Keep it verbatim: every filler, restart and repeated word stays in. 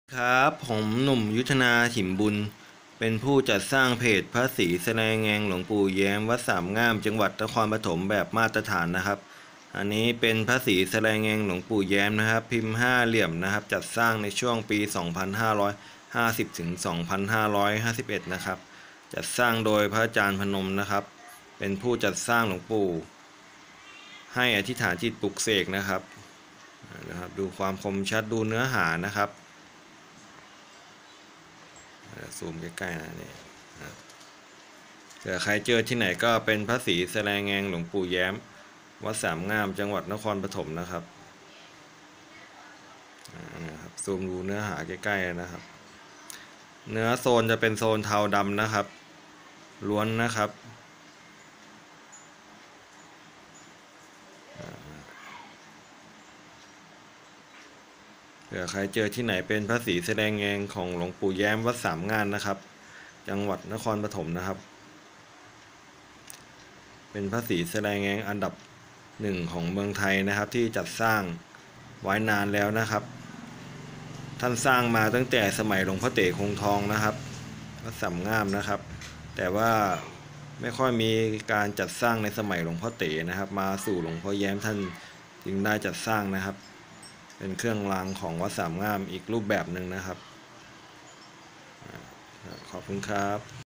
ครับผมหนุ่มยุทธนาฉิมบุญเป็นผู้จัดสร้างเพจพระศรีแสดงแงงหลวงปู่แย้มวัดสามงามจังหวัดนครปฐมแบบมาตรฐานนะครับอันนี้เป็นพระศรีแสดงแงงหลวงปู่แย้มนะครับพิมพ์ห้าเหลี่ยมนะครับจัดสร้างในช่วงปี สองพันห้าร้อยห้าสิบ ถึง สองพันห้าร้อยห้าสิบเอ็ด นะครับจัดสร้างโดยพระอาจารย์พนมนะครับเป็นผู้จัดสร้างหลวงปู่ให้อธิษฐานจิตปลุกเสกนะครับนะครับดูความคมชัดดูเนื้อหานะครับซูมใกล้ๆนะนี่เผื่อใครเจอที่ไหนก็เป็นพระศรีแสดงแงงหลวงปู่แย้มวัดสามงามจังหวัดนครปฐมนะครับนะครับซูมดูเนื้อหาใกล้ๆนะครับเนื้อโซนจะเป็นโซนเทาดำนะครับล้วนนะครับเผื่อใครเจอที่ไหนเป็นพระศรีแสดงแงงของหลวงปู่แย้มวัดสามงามนะครับจังหวัดนครปฐมนะครับเป็นพระศรีแสดงแงงอันดับหนึ่งของเมืองไทยนะครับที่จัดสร้างไว้นานแล้วนะครับท่านสร้างมาตั้งแต่สมัยหลวงพ่อเต๋คงทองนะครับวัดสามงามนะครับแต่ว่าไม่ค่อยมีการจัดสร้างในสมัยหลวงพ่อเต๋นะครับมาสู่หลวงพ่อแย้มท่านจึงได้จัดสร้างนะครับเป็นเครื่องรางของวัดสามงามอีกรูปแบบหนึ่งนะครับขอบคุณครับ